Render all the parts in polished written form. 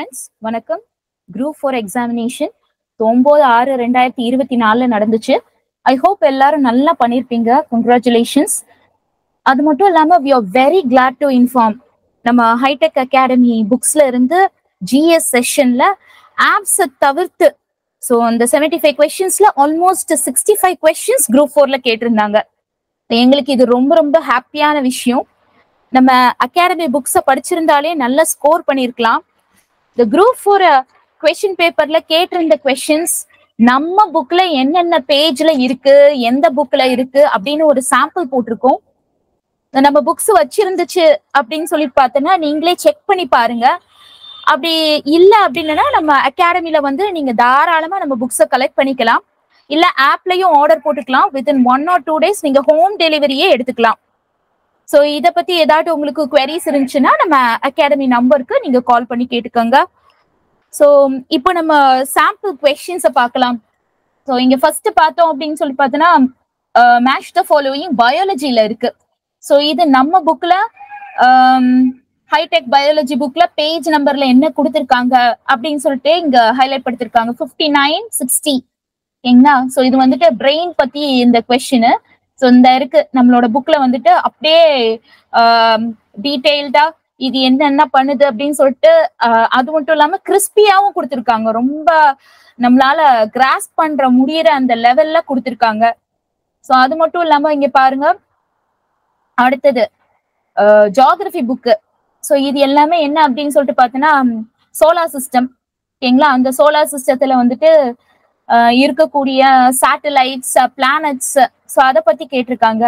Friends, வணக்கம். Group 4 examination 9/6/2024 நடந்துச்சு. I hope எல்லாரும் நல்லா பண்ணிருப்பீங்க. கங்க்ராச்சுலேஷன்ஸ். அது மட்டும் இல்லாம we are very glad to inform நம்ம ஹைடெக் அகாடமி புக்ஸ்ல இருந்து ஜிஎஸ் செஷன்ல ஆப்ஸ் தவிர்த்து ஸோ அந்த 75 கொஸ்டின்ஸ்ல ஆல்மோஸ்ட் 65 கொஸ்டின்ஸ் குரூப் 4ல கேட்டிருந்தாங்க. எங்களுக்கு இது ரொம்ப ரொம்ப ஹாப்பியான விஷயம். நம்ம அகாடமி புக்ஸை படிச்சிருந்தாலே நல்ல ஸ்கோர் பண்ணியிருக்கலாம். இந்த குரூப் 4 கொஸ்டின் பேப்பர்ல கேட்டிருந்த கொஸ்டின்ஸ் நம்ம புக்ல என்னென்ன பேஜ்ல இருக்கு, எந்த புக்ல இருக்கு அப்படின்னு ஒரு சாம்பிள் போட்டிருக்கோம். நம்ம புக்ஸ் வச்சிருந்துச்சு அப்படின்னு சொல்லி பார்த்தோன்னா நீங்களே செக் பண்ணி பாருங்க. அப்படி இல்லை அப்படின்னா நம்ம அகாடமில வந்து நீங்க தாராளமா நம்ம புக்ஸை கலெக்ட் பண்ணிக்கலாம். இல்ல ஆப்லயும் ஆர்டர் போட்டுக்கலாம். வித்தின் 1 or 2 days நீங்க ஹோம் டெலிவரியே எடுத்துக்கலாம். ஸோ இதை பத்தி ஏதாட்டு உங்களுக்கு குவெரிஸ் இருந்துச்சுன்னா நம்ம அகாடமி நம்பருக்கு நீங்க கால் பண்ணி கேட்டுக்கோங்க. ஸோ இப்போ நம்ம சாம்பிள் கொஸ்டின்ஸை பார்க்கலாம். ஸோ இங்க ஃபர்ஸ்ட் பார்த்தோம் அப்படின்னு சொல்லி பார்த்தோன்னா மேட்ச் த ஃபாலோயிங் பயாலஜில இருக்கு. ஸோ இது நம்ம புக்ல ஹைடெக் பயாலஜி புக்ல பேஜ் நம்பர்ல என்ன கொடுத்துருக்காங்க அப்படின்னு சொல்லிட்டு இங்க ஹைலைட் படுத்திருக்காங்க. 59, 60 ஓகேங்களா. ஸோ இது வந்துட்டு பிரெயின் பத்தி இந்த கொஸ்டின். ஸோ இந்த இருக்கு நம்மளோட புக்ல வந்துட்டு அப்படியே டீடைல்டா இது என்னென்ன பண்ணுது அப்படின்னு சொல்லிட்டு அது மட்டும் இல்லாம கிறிஸ்பியாவும் கொடுத்துருக்காங்க. ரொம்ப நம்மளால கிராஸ் பண்ற முடியற அந்த லெவல்ல கொடுத்துருக்காங்க. ஸோ அது மட்டும் இல்லாம இங்க பாருங்க, அடுத்தது ஜியாகிரபி புக்கு. ஸோ இது எல்லாமே என்ன அப்படின்னு சொல்லிட்டு பார்த்தோன்னா சோலார் சிஸ்டம் ஓகேங்களா. அந்த சோலார் சிஸ்டத்துல வந்துட்டு இருக்கக்கூடிய சேட்டலைட்ஸ், பிளானட்ஸ், ஸோ அதை பத்தி கேட்டிருக்காங்க.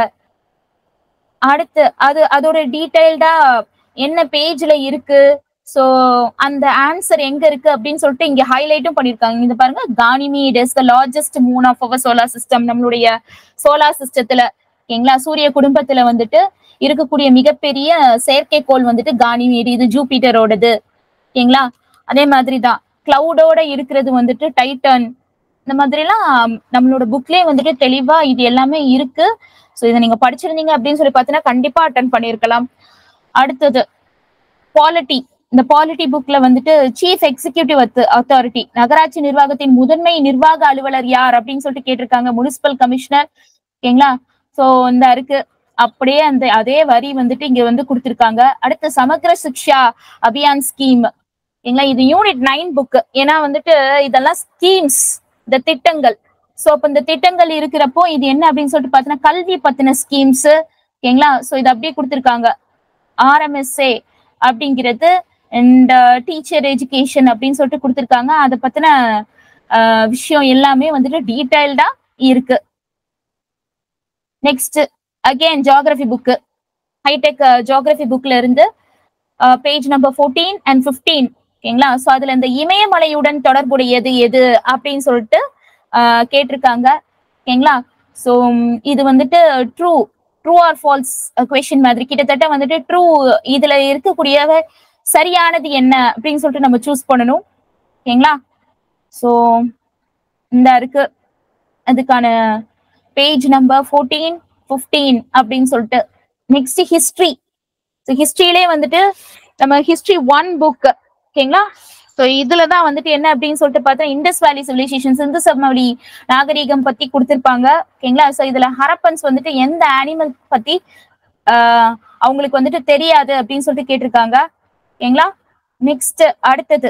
அடுத்து அதோட டீடைல்டா என்ன பேஜ்ல இருக்கு, ஸோ அந்த ஆன்சர் எங்க இருக்கு அப்படின்னு சொல்லிட்டு இங்க ஹைலைட்டும் பண்ணிருக்காங்க. இந்த பாருங்க, Ganymede is the largest moon of our solar system. நம்மளுடைய சோலார் சிஸ்டத்துல ஓகேங்களா சூரிய குடும்பத்துல வந்துட்டு இருக்கக்கூடிய மிகப்பெரிய செயற்கைக்கோள் வந்துட்டு கானிமீட். இது ஜூபிட்டரோடது ஓகேங்களா. அதே மாதிரிதான் கிளவுடோட இருக்கிறது வந்துட்டு டைட்டன். இந்த மாதிரிலாம் நம்மளோட புக்லயே வந்துட்டு தெளிவா இது எல்லாமே இருக்கு. ஸோ இதை நீங்க படிச்சிருந்தீங்க அப்படின்னு சொல்லி பார்த்தீங்கன்னா கண்டிப்பா அட்டன் பண்ணியிருக்கலாம். அடுத்தது பாலிட்டி. இந்த பாலிட்டி புக்ல வந்துட்டு சீஃப் எக்ஸிகியூட்டிவ் அத்தாரிட்டி, நகராட்சி நிர்வாகத்தின் முதன்மை நிர்வாக அலுவலர் யார் அப்படின்னு சொல்லிட்டு கேட்டிருக்காங்க. முனிசிபல் கமிஷனர் ஓகேங்களா. ஸோ இந்த இருக்கு அப்படியே அந்த அதே வரி வந்துட்டு இங்க வந்து கொடுத்துருக்காங்க. அடுத்து சமக்ர சிக்ஷா அபியான் ஸ்கீம் ஓகேங்களா. இது யூனிட் 9 புக். ஏன்னா வந்துட்டு இதெல்லாம் ஸ்கீம்ஸ், இந்த திட்டங்கள். ஸோ அப்ப இந்த திட்டங்கள் இருக்கிறப்போ இது என்ன அப்படின்னு சொல்லிட்டு பார்த்தீங்கன்னா கல்வி பத்தின ஸ்கீம்ஸ் ஓகேங்களா. ஸோ இது அப்படியே கொடுத்துருக்காங்க. RMSA அப்படிங்கிறது அண்ட் டீச்சர் எஜுகேஷன் அப்படின்னு சொல்லிட்டு கொடுத்துருக்காங்க. அதை பத்தின விஷயம் எல்லாமே வந்துட்டு டீடைல்டா இருக்கு. Next again geography book, hitech geography புக்ல இருந்து பேஜ் நம்பர் 14 and 15 ஓகேங்களா. ஸோ அதுல இந்த இமயமலையுடன் தொடர்புடையது எது அப்படின்னு சொல்லிட்டு கேட்டிருக்காங்க ஓகேங்களா. ஸோ இது வந்துட்டு ட்ரூ ஆர் ஃபால்ஸ் கொஸ்டின் மாதிரி கிட்டத்தட்ட வந்துட்டு ட்ரூ இதுல இருக்கக்கூடிய சரியானது என்ன அப்படின்னு சொல்லிட்டு நம்ம சூஸ் பண்ணணும் ஓகேங்களா. ஸோ இந்த இருக்கு அதுக்கான பேஜ் நம்பர் 14, 15 அப்படின்னு சொல்லிட்டு. Next history. ஸோ ஹிஸ்டரியிலே வந்துட்டு நம்ம ஹிஸ்டரி 1 புக் ஓகேங்களா. ஸோ இதுலதான் வந்துட்டு என்ன அப்படின்னு சொல்லிட்டு பார்த்தா இண்டஸ் வேலி சிவிலைசேஷன், சிந்து சமவெளி நாகரீகம் பத்தி கொடுத்துருப்பாங்க ஓகேங்களா. ஸோ இதுல ஹரப்பன்ஸ் வந்துட்டு எந்த அனிமல் பத்தி அவங்களுக்கு வந்துட்டு தெரியாது அப்படின்னு சொல்லிட்டு கேட்டிருக்காங்க ஓகேங்களா. நெக்ஸ்ட் அடுத்தது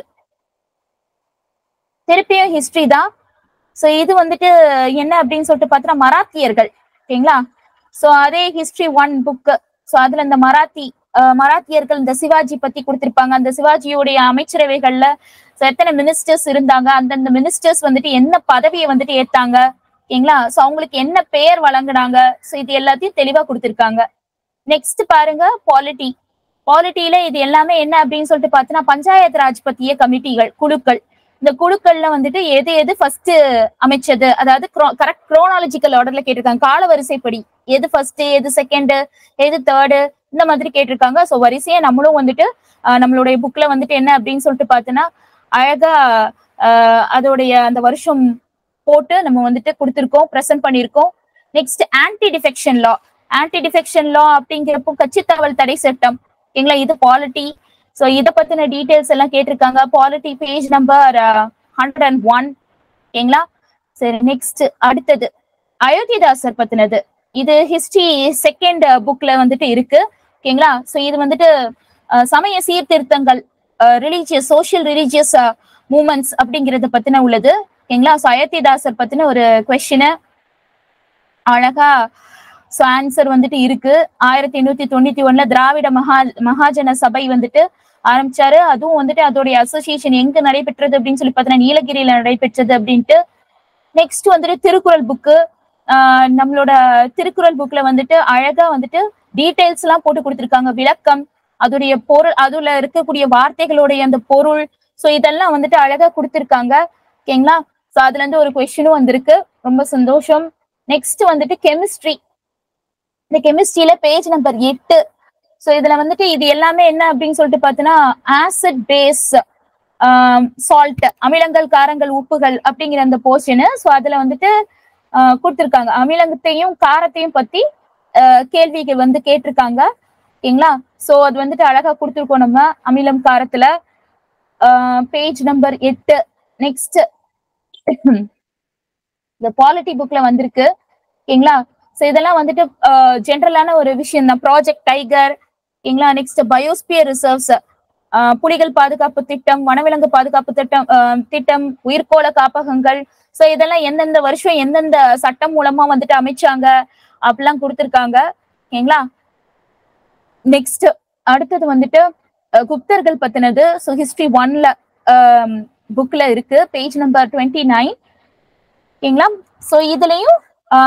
திருப்பியும் ஹிஸ்டரி தான். ஸோ இது வந்துட்டு என்ன அப்படின்னு சொல்லிட்டு பார்த்தா மராத்தியர்கள் ஓகேங்களா. ஸோ அதே ஹிஸ்டரி 1 புக். ஸோ அதுல இந்த மராத்தியர்கள் இந்த சிவாஜி பத்தி கொடுத்திருப்பாங்க. அந்த சிவாஜியோடைய அமைச்சரவைகள்ல எத்தனை மினிஸ்டர்ஸ் இருந்தாங்க, அந்தந்த மினிஸ்டர்ஸ் வந்துட்டு என்ன பதவியை வந்துட்டு ஏத்தாங்க ஓகேங்களா. ஸோ அவங்களுக்கு என்ன பெயர் வழங்குனாங்க, ஸோ இது எல்லாத்தையும் தெளிவா கொடுத்திருக்காங்க. நெக்ஸ்ட் பாருங்க பாலிட்டியில இது எல்லாமே என்ன அப்படின்னு சொல்லிட்டு பார்த்தீங்கன்னா பஞ்சாயத்து ராஜ் பத்திய கமிட்டிகள், குழுக்கள். இந்த குழுக்கள்ல வந்துட்டு எது ஃபர்ஸ்ட் அமைச்சது, அதாவது கரெக்ட் குரோனாலஜிக்கல் ஆர்டர்ல கேட்டிருக்காங்க. கால வரிசைப்படி எது ஃபர்ஸ்ட், எது செகண்ட், எது தேர்டு, இந்த மாதிரி கேட்டிருக்காங்க. ஸோ வரிசையா நம்மளும் வந்துட்டு நம்மளுடைய புக்ல வந்துட்டு என்ன அப்படின்னு சொல்லிட்டு பார்த்தோன்னா அழகா அதோடைய அந்த வருஷம் போட்டு நம்ம வந்துட்டு கொடுத்துருக்கோம், ப்ரெசென்ட் பண்ணியிருக்கோம். நெக்ஸ்ட் ஆன்டி டிஃபெக்ஷன் லா அப்படிங்கிறப்போ கட்சித்தகவல் தடை சட்டம் ஓகேங்களா. இது பாலிட்டி. ஸோ இதை பத்தின டீடைல்ஸ் எல்லாம் கேட்டிருக்காங்க. Polity page number 101. ஓகேங்களா? சரி, நெக்ஸ்ட் அடுத்தது அயோத்திதாசர் பத்தினது. இது ஹிஸ்டரி செகண்ட் புக்ல வந்துட்டு இருக்கு. ஓகேங்களா? ஸோ இது வந்துட்டு சமய சீர்திருத்தங்கள், ரிலீஜியஸ் சோசியல் ரிலீஜியஸ் மூமெண்ட்ஸ் அப்படிங்கறத பத்தின உள்ளது. ஓகேங்களா? ஸோ அயோத்திதாசர் பத்தின ஒரு கொஸ்டின் அழகா ஸோ ஆன்சர் வந்துட்டு இருக்கு. 1891 திராவிட மகாஜன சபை வந்துட்டு ஆரம்பிச்சாரு. அதுவும் வந்துட்டு அதோடைய அசோசியேஷன் எங்க நடைபெற்றது அப்படின்னு சொல்லி பார்த்தீங்கன்னா நீலகிரியில நடைபெற்றது அப்படின்ட்டு. நெக்ஸ்ட் வந்துட்டு திருக்குறள் புக்கு. நம்மளோட திருக்குறள் புக்ல வந்துட்டு அழகா வந்துட்டு டீடைல்ஸ் எல்லாம் போட்டு கொடுத்துருக்காங்க. விளக்கம், அதோடைய பொருள், அதுல இருக்கக்கூடிய வார்த்தைகளுடைய அந்த பொருள், ஸோ இதெல்லாம் வந்துட்டு அழகா கொடுத்துருக்காங்க. ஓகேங்களா? ஸோ அதுல இருந்து ஒரு கொஸ்டினும் வந்திருக்கு. ரொம்ப சந்தோஷம். நெக்ஸ்ட் வந்துட்டு கெமிஸ்ட்ரி. இந்த கெமிஸ்ட்ரியில பேஜ் நம்பர் 8. ஸோ இதுல வந்துட்டு இது எல்லாமே என்ன அப்படின்னு சொல்லிட்டு பார்த்தீங்கன்னா ஆசிட் பேஸ் சால்ட், அமிலங்கள் காரங்கள் உப்புகள் அப்படிங்கிற அந்த போர்ஷனு. ஸோ அதுல வந்துட்டு கொடுத்துருக்காங்க. அமிலத்தையும் காரத்தையும் பத்தி கேள்விகள் வந்து கேட்டிருக்காங்க. ஓகேங்களா? ஸோ அது வந்துட்டு அழகா கொடுத்துருக்கோம் நம்ம அமிலம் காரத்துல. Page number 8. நெக்ஸ்ட் இந்த பாலிட்டி புக்ல வந்திருக்கு. ஓகேங்களா? ஸோ இதெல்லாம் வந்துட்டு ஜென்ரலான ஒரு விஷயம் தான். Project tiger. ஓகேங்களா? நெக்ஸ்ட் பயோஸ்பியர் ரிசர்வ்ஸ், புலிகள் பாதுகாப்பு திட்டம், வனவிலங்கு பாதுகாப்பு திட்டம், உயிர்கோள காப்பகங்கள். ஸோ இதெல்லாம் எந்தெந்த வருஷம் எந்தெந்த சட்டம் மூலமா வந்துட்டு அமைச்சாங்க அப்படிலாம் கொடுத்துருக்காங்க. ஓகேங்களா? நெக்ஸ்ட் அடுத்தது வந்துட்டு குப்தர்கள் பத்தினது. ஸோ ஹிஸ்டரி 1ல புக்ல இருக்கு. Page number 29. ஓகேங்களா? ஸோ இதுலயும்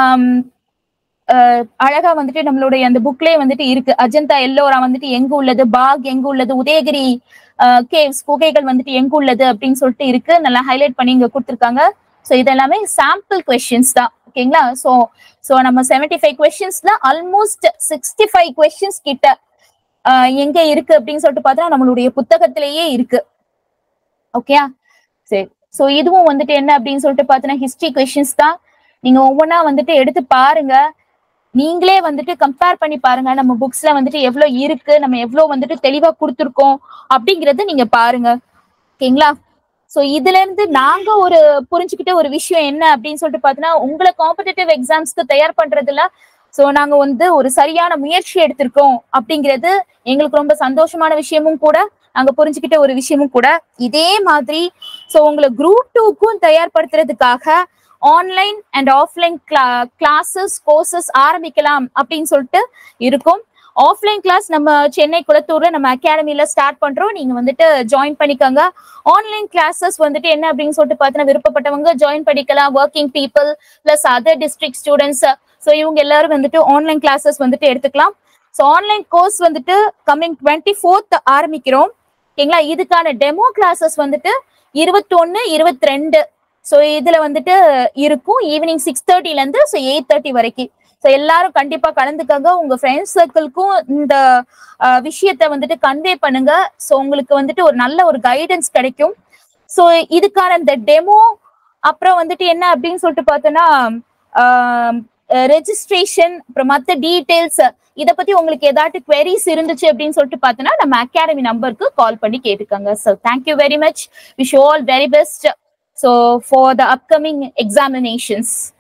அழகா வந்துட்டு நம்மளுடைய அந்த புக்லயே வந்துட்டு இருக்கு. அஜந்தா எல்லோரா வந்துட்டு எங்க உள்ளது, பாக் எங்க உள்ளது, உதயகிரி கேவ்ஸ் குகைகள் வந்துட்டு எங்க உள்ளது அப்படின்னு சொல்லிட்டு இருக்கு. நல்லா ஹைலைட் பண்ணி இங்க கொடுத்துருக்காங்க. ஸோ இதெல்லாமே சாம்பிள் கொஸ்டின்ஸ் தான். ஓகேங்களா? ஸோ நம்ம 75 கொஸ்டின்ஸ்ல ஆல்மோஸ்ட் 65 கொஸ்டின்ஸ் கிட்ட எங்க இருக்கு அப்படின்னு சொல்லிட்டு பார்த்தா நம்மளுடைய புத்தகத்திலேயே இருக்கு. ஓகே, சரி. ஸோ இதுவும் வந்துட்டு என்ன அப்படின்னு சொல்லிட்டு பார்த்தீங்கன்னா ஹிஸ்டரி கொஸ்டின்ஸ் தான். நீங்க ஒவ்வொன்றா வந்துட்டு எடுத்து பாருங்க. நீங்களே வந்துட்டு கம்பேர் பண்ணி பாருங்க. நம்ம புக்ஸ்ல வந்துட்டு எவ்வளவு இருக்கு, நம்ம எவ்வளவு வந்துட்டு தெளிவா கொடுத்துருக்கோம் அப்படிங்கறது நீங்க பாருங்க. ஓகேங்களா? சோ இதுல இருந்து நாங்க ஒரு புரிஞ்சுக்கிட்ட ஒரு விஷயம் என்ன அப்படின்னு சொல்லிட்டு பாத்தீங்கன்னா உங்களை காம்படிட்டிவ் எக்ஸாம்ஸ்க்கு தயார் பண்றதுல சோ நாங்க வந்து ஒரு சரியான முயற்சி எடுத்திருக்கோம் அப்படிங்கிறது எங்களுக்கு ரொம்ப சந்தோஷமான விஷயமும் கூட, நாங்க புரிஞ்சுக்கிட்ட ஒரு விஷயமும் கூட. இதே மாதிரி சோ உங்களை குரூப் 2க்கும் தயார்படுத்துறதுக்காக online and offline classes courses ஆரம்பிக்கலாம் அப்படின்னு சொல்லிட்டு இருக்கும். ஆஃப்லைன் கிளாஸ் நம்ம சென்னை குளத்தூர்ல நம்ம அகாடமில ஸ்டார்ட் பண்றோம். நீங்க வந்துட்டு ஜாயின் பண்ணிக்கோங்க. ஆன்லைன் கிளாஸஸ் வந்துட்டு என்ன அப்படின்னு சொல்லிட்டு பார்த்தீங்கன்னா விருப்பப்பட்டவங்க ஜாயின் பண்ணிக்கலாம். Working people plus other district students, so இவங்க எல்லாரும் வந்துட்டு ஆன்லைன் கிளாஸஸ் வந்துட்டு எடுத்துக்கலாம். ஸோ ஆன்லைன் கோர்ஸ் வந்துட்டு கம்மிங் 24th ஆரம்பிக்கிறோம். ஓகேங்களா? இதுக்கான டெமோ கிளாஸஸ் வந்துட்டு 21, 22 ஸோ இதுல வந்துட்டு இருக்கும். ஈவினிங் 6:30ல இருந்து 8:30 வரைக்கும். ஸோ எல்லாரும் கண்டிப்பா கலந்துக்கங்க. உங்க ஃப்ரெண்ட்ஸ் சர்க்கிள்க்கும் இந்த விஷயத்த வந்துட்டு கன்வே பண்ணுங்க. ஸோ உங்களுக்கு வந்துட்டு ஒரு நல்ல ஒரு கைடன்ஸ் கிடைக்கும். ஸோ இதுக்கான இந்த டெமோ அப்புறம் வந்துட்டு என்ன அப்படின்னு சொல்லிட்டு பார்த்தோன்னா ரெஜிஸ்ட்ரேஷன் அப்புறம் மற்ற டீடைல்ஸ் இதை பத்தி உங்களுக்கு ஏதாட்டு queries இருந்துச்சு அப்படின்னு சொல்லிட்டு பார்த்தோன்னா நம்ம அகாடமி நம்பருக்கு கால் பண்ணி கேட்டுக்கோங்க. So thank you very much. Wish you all very best. So for the upcoming examinations.